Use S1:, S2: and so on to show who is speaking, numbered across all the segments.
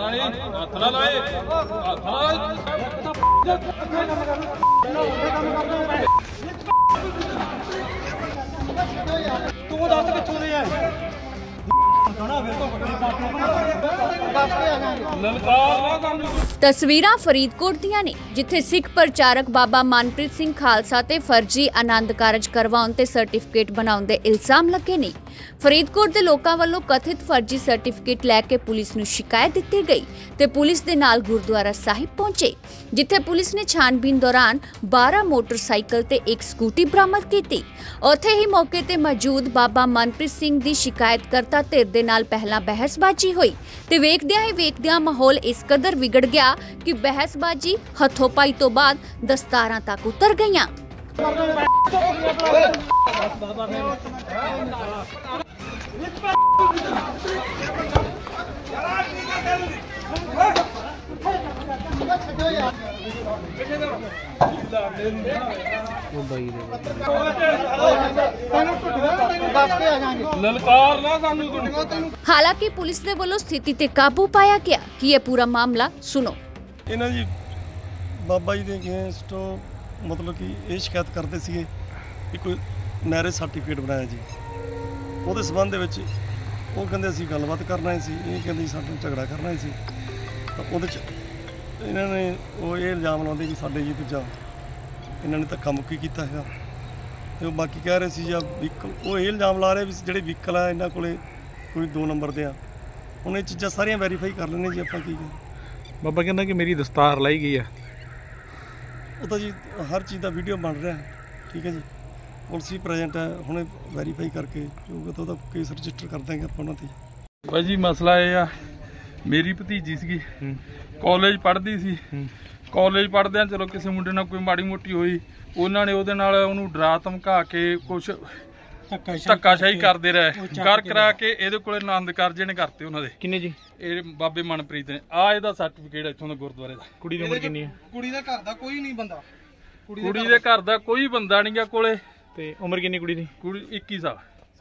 S1: ਤੂੰ ਦੱਸ ਕਿੱਥੋਂ ਦੇ ਆ
S2: ਤਸਵੀਰਾਂ ਫਰੀਦਕੋਟ ਦੀਆਂ ਨੇ ਜਿੱਥੇ ਸਿੱਖ ਪ੍ਰਚਾਰਕ ਬਾਬਾ ਮਨਪ੍ਰੀਤ ਸਿੰਘ ਖਾਲਸਾ ਤੇ ਫਰਜ਼ੀ ਆਨੰਦ ਕਾਰਜ ਕਰਵਾਉਣ ਤੇ ਸਰਟੀਫਿਕੇਟ ਬਣਾਉਣ ਦੇ ਇਲਜ਼ਾਮ ਲੱਗੇ ਨੇ। ਫਰੀਦਕੋਟ ਦੇ ਲੋਕਾਂ ਵੱਲੋਂ ਕਥਿਤ ਫਰਜ਼ੀ ਸਰਟੀਫਿਕੇਟ ਲੈ ਕੇ ਪੁਲਿਸ ਨੂੰ ਸ਼ਿਕਾਇਤ ਦਿੱਤੀ ਗਈ ਤੇ ਪੁਲਿਸ ਦੇ ਨਾਲ ਗੁਰਦੁਆਰਾ ਸਾਹਿਬ ਪਹੁੰਚੇ, ਜਿੱਥੇ ਪੁਲਿਸ ਨੇ ਛਾਣਬੀਨ ਦੌਰਾਨ 12 ਮੋਟਰਸਾਈਕਲ ਤੇ ਇੱਕ ਸਕੂਟੀ ਬਰਾਮਦ ਕੀਤੀ। ਉੱਥੇ ਹੀ ਮੌਕੇ ਤੇ ਮੌਜੂਦ ਬਾਬਾ ਮਨਪ੍ਰੀਤ ਸਿੰਘ ਦੀ ਸ਼ਿਕਾਇਤਕਰਤਾ ਧਿਰ ਦੇ ਨਾਲ ਪਹਿਲਾਂ ਬਹਿਸਬਾਜ਼ੀ ਹੋਈ ਤੇ ਵੇਖਦਿਆਂ ਮਾਹੌਲ ਇਸ ਕਦਰ ਵਿਗੜ ਗਿਆ ਕਿ ਬਹਿਸਬਾਜ਼ੀ ਹੱਥੋਂ-ਪਾਈ ਤੋਂ ਬਾਅਦ ਦਸਤਾਰਾਂ ਤੱਕ ਉਤਰ ਗਈਆਂ। हालांकि पुलिस ने वालों स्थिति ते काबू पाया गया कि ये पूरा मामला सुनो।
S3: इन्हां जी बाबा जी दे अगेंस्ट मतलब कि ये शिकायत करते सी कि कोई मैरिज सर्टिफिकेट बनाया जी, ਉਹਦੇ ਸੰਬੰਧ ਦੇ ਵਿੱਚ ਉਹ ਕਹਿੰਦੇ ਅਸੀਂ ਗੱਲਬਾਤ ਕਰਨਾ ਹੀ ਸੀ, ਇਹ ਕਹਿੰਦੇ ਸਾਨੂੰ ਝਗੜਾ ਕਰਨਾ ਹੀ ਸੀ। ਤਾਂ ਉਹਦੇ 'ਚ ਇਹਨਾਂ ਨੇ ਉਹ ਇਹ ਇਲਜ਼ਾਮ ਲਾਉਂਦੇ ਕਿ ਸਾਡੇ ਜੀ ਦੂਜਾ ਇਹਨਾਂ ਨੇ ਧੱਕਾ ਮੁੱਕੀ ਕੀਤਾ ਹੈਗਾ ਤੇ ਉਹ ਬਾਕੀ ਕਹਿ ਰਹੇ ਸੀ ਜਾਂ ਵਹੀਕਲ, ਉਹ ਇਹ ਇਲਜ਼ਾਮ ਲਾ ਰਹੇ ਵੀ ਜਿਹੜੇ ਵਹੀਕਲ ਆ ਇਹਨਾਂ ਕੋਲੇ ਕੋਈ 2 ਨੰਬਰ ਦੇ ਆ। ਹੁਣ ਇਹ ਚੀਜ਼ਾਂ ਸਾਰੀਆਂ ਵੈਰੀਫਾਈ ਕਰ ਲੈਣੇ ਜੀ ਆਪਾਂ। ਕੀ
S4: ਬਾਬਾ ਕਹਿੰਦਾ ਕਿ ਮੇਰੀ ਦਸਤਾਰ ਲਾਈ ਗਈ ਆ,
S3: ਉਹ ਤਾਂ ਜੀ ਹਰ ਚੀਜ਼ ਦਾ ਵੀਡੀਓ ਬਣ ਰਿਹਾ, ਠੀਕ ਹੈ ਜੀ। ਪੁਲਿਸ ਹੀ ਪ੍ਰੈਜੈਂਟ ਹੈ, ਹੁਣ ਵੈਰੀਫਾਈ ਕਰਕੇ ਜੋ ਤਾਂ ਉਹਦਾ ਕੇਸ ਰਜਿਸਟਰ ਕਰ ਦਾਂਗੇ ਆਪਾਂ ਉਹਨਾਂ ਤੇ।
S5: ਭਾਈ ਜੀ ਮਸਲਾ ਇਹ ਆ, ਮੇਰੀ ਭਤੀਜੀ ਸੀਗੀ, ਕਾਲਜ ਪੜ੍ਹਦੀ ਸੀ। ਕਾਲਜ ਪੜ੍ਹਦਿਆਂ ਚਲੋ ਕਿਸੇ ਮੁੰਡੇ ਨਾਲ ਕੋਈ ਮਾੜੀ ਮੋਟੀ ਹੋਈ, ਉਹਨਾਂ ਨੇ ਉਹਦੇ ਨਾਲ ਉਹਨੂੰ ਡਰਾ ਧਮਕਾ ਕੇ ਕੁਛ ਧੱਕਾਸ਼ਾਹੀ ਕਰਦੇ ਰਹੇ, ਕਰਾ ਕੇ ਇਹਦੇ ਕੋਲੇ ਆਨੰਦ ਕਾਰਜ ਨੇ ਕਰਤੇ ਉਹਨਾਂ ਦੇ।
S4: ਕਿੰਨੇ ਜੀ?
S5: ਇਹ ਬਾਬੇ ਮਨਪ੍ਰੀਤ ਨੇ। ਆ ਇਹਦਾ ਸਰਟੀਫਿਕੇਟ ਇੱਥੋਂ ਦਾ ਗੁਰਦੁਆਰੇ ਦਾ।
S4: ਕੁੜੀ ਦੀ ਉਮਰ ਕਿੰਨੀ ਹੈ?
S1: ਕੁੜੀ ਦਾ ਘਰ ਦਾ ਕੋਈ ਨਹੀਂ ਬੰਦਾ,
S5: ਕੁੜੀ ਦੇ ਘਰ ਦਾ ਕੋਈ ਬੰਦਾ ਨਹੀਂ ਗਾ ਕੋਲੇ।
S4: ਤੇ ਉਮਰ ਕਿੰਨੀ ਕੁੜੀ ਦੀ?
S5: ਕੁੜੀ 21 ਸਾਲ।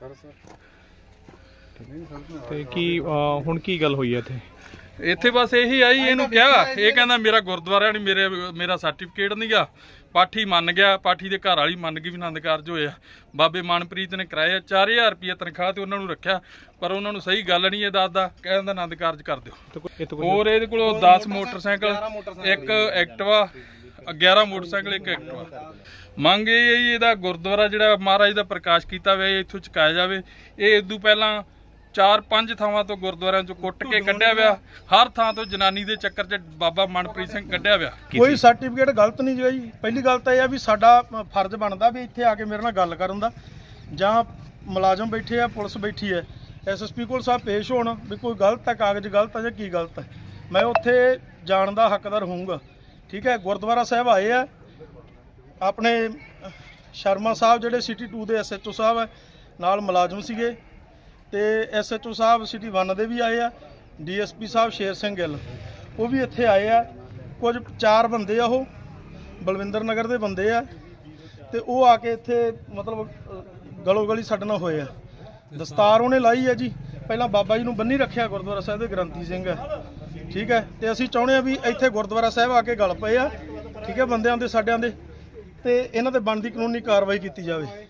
S4: ਤੇ ਕੀ ਹੁਣ ਕੀ ਗੱਲ ਹੋਈ ਹੈ
S5: ਇੱਥੇ ਬਸ ਇਹੀ ਆਈ, ਇਹਨੂੰ ਕਿਹਾ, ਇਹ ਕਹਿੰਦਾ ਮੇਰਾ ਗੁਰਦੁਆਰਾ ਨਹੀਂ, ਮੇਰਾ ਸਰਟੀਫਿਕੇਟ ਨਹੀਂ ਗਾ। ਪਾਠੀ ਮੰਨ ਗਿਆ, ਪਾਠੀ ਦੇ ਘਰ ਵਾਲੀ ਮੰਨ ਗਈ ਵੀ ਆਨੰਦ ਕਾਰਜ ਹੋਇਆ। ਬਾਬੇ ਮਨਪ੍ਰੀਤ ਨੇ ਕਰਾਇਆ 4000 ਰੁਪਏ ਤਨਖਾਹ ਤੇ ਉਹਨਾਂ ਨੂੰ ਰੱਖਿਆ, ਪਰ ਉਹਨਾਂ ਨੂੰ ਸਹੀ ਗੱਲ ਨਹੀਂ ਇਹ ਦੱਸਦਾ, ਕਹਿੰਦਾ ਆਨੰਦ ਕਾਰਜ ਕਰ ਦਿਓ। ਹੋਰ ਇਹਦੇ ਕੋਲੋਂ 10 ਮੋਟਰਸਾਈਕਲ, ਇੱਕ ਐਕਟਿਵਾ, 11 ਮੋਟਰਸਾਈਕਲ, ਇੱਕ ਐਕਟਿਵਾ। ਮੰਗ ਇਹ ਹੈ ਜੀ ਇਹਦਾ ਗੁਰਦੁਆਰਾ ਜਿਹੜਾ ਮਹਾਰਾਜ ਦਾ ਪ੍ਰਕਾਸ਼ ਕੀਤਾ ਹੋਇਆ ਇੱਥੋਂ ਚੁਕਾਇਆ ਜਾਵੇ। ਇਹ ਇਦੋਂ ਪਹਿਲਾਂ 4-5 ਥਾਵਾਂ ਤੋਂ ਗੁਰਦੁਆਰਿਆਂ ਚੋਂ ਕੁੱਟ ਕੇ ਕੱਢਿਆ ਹੋਇਆ, ਹਰ ਥਾਂ ਤੋਂ ਜਨਾਨੀ ਦੇ ਚੱਕਰ 'ਚ ਬਾਬਾ ਮਨਪ੍ਰੀਤ ਸਿੰਘ ਕੱਢਿਆ ਹੋਇਆ।
S1: ਕੋਈ ਸਰਟੀਫਿਕੇਟ ਗਲਤ ਨਹੀਂ ਜੀ। ਪਹਿਲੀ ਗੱਲ ਤਾਂ ਇਹ ਆ ਵੀ ਸਾਡਾ ਫਰਜ਼ ਬਣਦਾ ਵੀ ਇੱਥੇ ਆ ਕੇ ਮੇਰੇ ਨਾਲ ਗੱਲ ਕਰਨ ਦਾ, ਜਾਂ ਮੁਲਾਜ਼ਮ ਬੈਠੇ ਆ, ਪੁਲਿਸ ਬੈਠੀ ਹੈ, SSP ਕੋਲ ਸਾਹਿਬ ਪੇਸ਼ ਹੋਣ ਵੀ ਕੋਈ ਗਲਤ ਹੈ, ਕਾਗਜ਼ ਗਲਤ ਹੈ ਜਾਂ ਕੀ ਗਲਤ ਹੈ, ਮੈਂ ਉੱਥੇ ਜਾਣ ਦਾ ਹੱਕਦਾਰ ਹੋਊਂਗਾ, ਠੀਕ ਹੈ। ਗੁਰਦੁਆਰਾ ਸਾਹਿਬ ਆਏ ਆ, ਆਪਣੇ ਸ਼ਰਮਾ ਸਾਹਿਬ ਜਿਹੜੇ ਸਿਟੀ 2 ਦੇ SHO ਸਾਹਿਬ ਹੈ, ਨਾਲ ਮੁਲਾਜ਼ਮ ਸੀਗੇ, ਤੇ SHO ਸਾਹਿਬ ਸਿਟੀ 1 ਦੇ ਵੀ ਆਏ ਆ, DSP ਸਾਹਿਬ ਸ਼ੇਰ ਸਿੰਘ ਗਿੱਲ ਉਹ ਵੀ ਇੱਥੇ ਆਏ ਆ। ਕੁਝ 4 ਬੰਦੇ ਆ, ਉਹ ਬਲਵਿੰਦਰ ਨਗਰ ਦੇ ਬੰਦੇ ਆ, ਤੇ ਉਹ ਆ ਕੇ ਇੱਥੇ ਮਤਲਬ ਗਲੋ ਗਲੀ ਸਾਡੇ ਨਾਲ ਹੋਏ ਆ। ਦਸਤਾਰ ਉਹਨੇ ਲਾਈ ਹੈ ਜੀ, ਪਹਿਲਾਂ ਬਾਬਾ ਜੀ ਨੂੰ ਬੰਨੀ ਰੱਖਿਆ, ਗੁਰਦੁਆਰਾ ਸਾਹਿਬ ਦੇ ਗ੍ਰੰਥੀ ਸਿੰਘ ਹੈ, ਠੀਕ ਹੈ। ਤੇ ਅਸੀਂ ਚਾਹੁੰਦੇ ਆ ਵੀ ਇੱਥੇ ਗੁਰਦੁਆਰਾ ਸਾਹਿਬ ਆ ਕੇ ਗੱਲ ਪਏ ਆ, ਠੀਕ ਹੈ, ਬੰਦਿਆਂ ਦੇ ਸਾਡਿਆਂ ਦੇ, ਤੇ ਇਹਨਾਂ ਤੇ ਬਣਦੀ ਕਾਨੂੰਨੀ ਕਾਰਵਾਈ ਕੀਤੀ ਜਾਵੇ।